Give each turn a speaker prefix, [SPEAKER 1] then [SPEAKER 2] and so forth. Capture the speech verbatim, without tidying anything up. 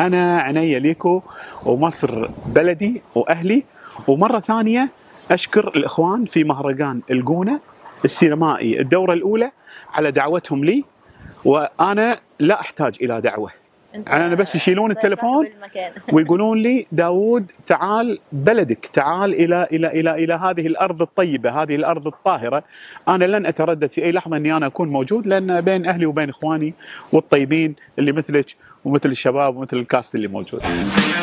[SPEAKER 1] انا عنيا ليكو، ومصر بلدي واهلي. ومره ثانيه اشكر الاخوان في مهرجان الجونه السينمائي الدوره الاولى على دعوتهم لي، وانا لا احتاج الى دعوه. انا بس يشيلون التليفون ويقولون لي داوود تعال بلدك، تعال الى الى الى الى هذه الارض الطيبه، هذه الارض الطاهره. انا لن اتردد في اي لحظه اني انا اكون موجود، لان بين اهلي وبين اخواني والطيبين اللي مثلك ومثل الشباب ومثل الكاست اللي موجود.